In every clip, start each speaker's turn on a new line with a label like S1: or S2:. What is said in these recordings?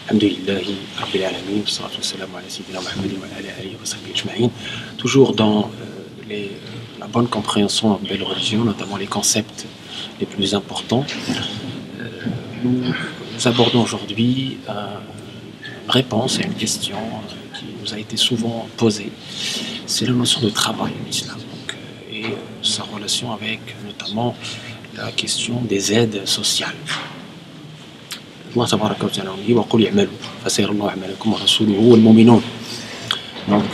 S1: Alhamdulillahi Rabbil Alamin, wassalatu wassalamu ala sayyidina Muhammadin wa ala alihi wa sahbihi ajma'in. Toujours dans la bonne compréhension de belle religion, notamment les concepts les plus importants, nous abordons aujourd'hui une réponse à une question qui nous a été souvent posée. C'est la notion de travail en islam et sa relation avec notamment la question des aides sociales. Allah tabaraka wa ta'ala dit wa qul i'malu fa sayarallahu a'malakum wa rasuluhu wal mu'minun. Donc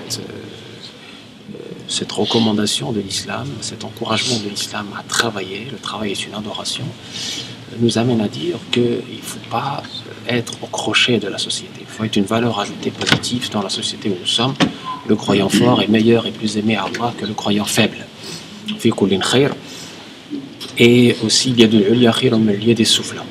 S1: cette recommandation de l'islam, cet encouragement de l'islam à travailler, le travail est une adoration, nous amène à dire qu'il ne faut pas être au crochet de la société. Il faut être une valeur ajoutée positive dans la société où nous sommes. Le croyant fort est meilleur et plus aimé à Allah que le croyant faible. Fi kullin khair. Et aussi, il y a des soufflants.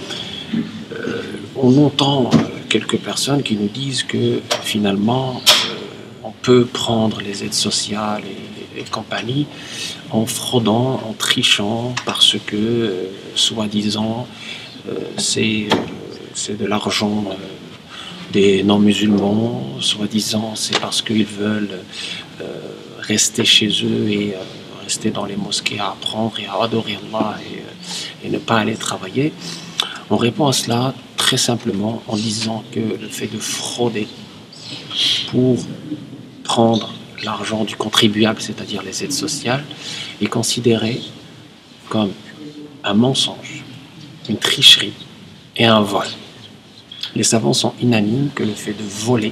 S1: On entend quelques personnes qui nous disent que finalement on peut prendre les aides sociales et compagnie en fraudant, en trichant, parce que soi-disant c'est de l'argent des non-musulmans, soi-disant c'est parce qu'ils veulent rester chez eux et rester dans les mosquées à apprendre et à adorer Allah et ne pas aller travailler. On répond à cela très simplement en disant que le fait de frauder pour prendre l'argent du contribuable, c'est-à-dire les aides sociales, est considéré comme un mensonge, une tricherie et un vol. Les savants sont unanimes que le fait de voler,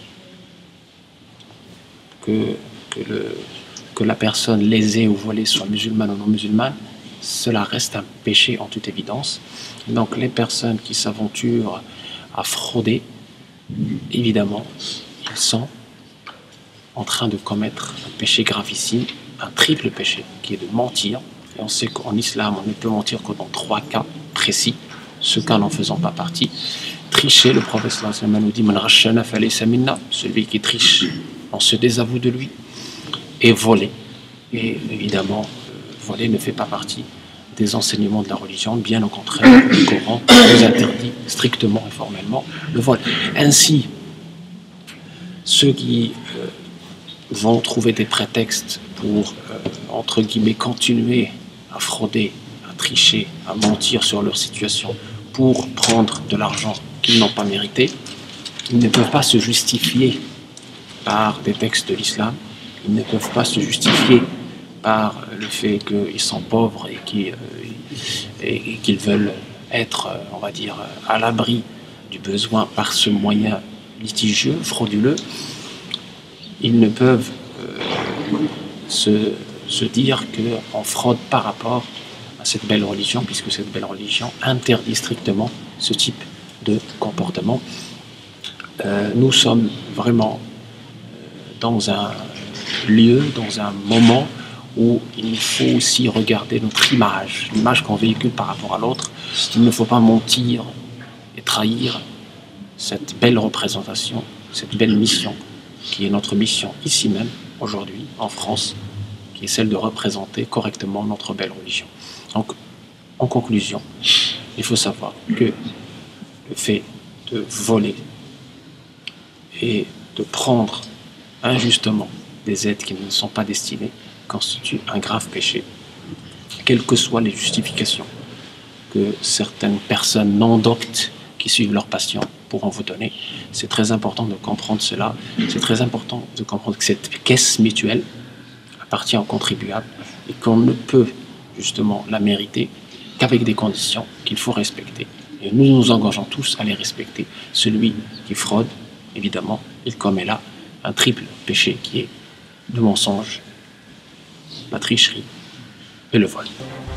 S1: que la personne lésée ou volée soit musulmane ou non musulmane, cela reste un péché en toute évidence. Donc les personnes qui s'aventurent à frauder, évidemment, ils sont en train de commettre un péché gravissime, un triple péché, qui est de mentir. Et on sait qu'en islam, on ne peut mentir que dans 3 cas précis, ce cas n'en faisant pas partie. Tricher, le prophète sallallahu alayhi wa sallam nous dit « Man rashana falaysa minna » celui qui triche, on se désavoue de lui. Et voler. Et évidemment, voler ne fait pas partie des enseignements de la religion, bien au contraire, le Coran nous interdit strictement et formellement le vol. Ainsi, ceux qui vont trouver des prétextes pour, entre guillemets, continuer à frauder, à tricher, à mentir sur leur situation pour prendre de l'argent qu'ils n'ont pas mérité, ils ne peuvent pas se justifier par des textes de l'islam, ils ne peuvent pas se justifier par le fait qu'ils sont pauvres et qu'ils veulent être, on va dire, à l'abri du besoin par ce moyen litigieux, frauduleux. Ils ne peuvent se dire qu'on fraude par rapport à cette belle religion, puisque cette belle religion interdit strictement ce type de comportement. Nous sommes vraiment dans un lieu, dans un moment où il faut aussi regarder notre image, l'image qu'on véhicule par rapport à l'autre. Il ne faut pas mentir et trahir cette belle représentation, cette belle mission, qui est notre mission ici même, aujourd'hui, en France, qui est celle de représenter correctement notre belle religion. Donc, en conclusion, il faut savoir que le fait de voler et de prendre injustement des aides qui ne sont pas destinées constitue un grave péché, quelles que soient les justifications que certaines personnes non doctes qui suivent leur passion pourront vous donner. C'est très important de comprendre cela. C'est très important de comprendre que cette caisse mutuelle appartient aux contribuables et qu'on ne peut justement la mériter qu'avec des conditions qu'il faut respecter. Et nous nous engageons tous à les respecter. Celui qui fraude, évidemment, il commet là un triple péché qui est le mensonge, la tricherie et le vol.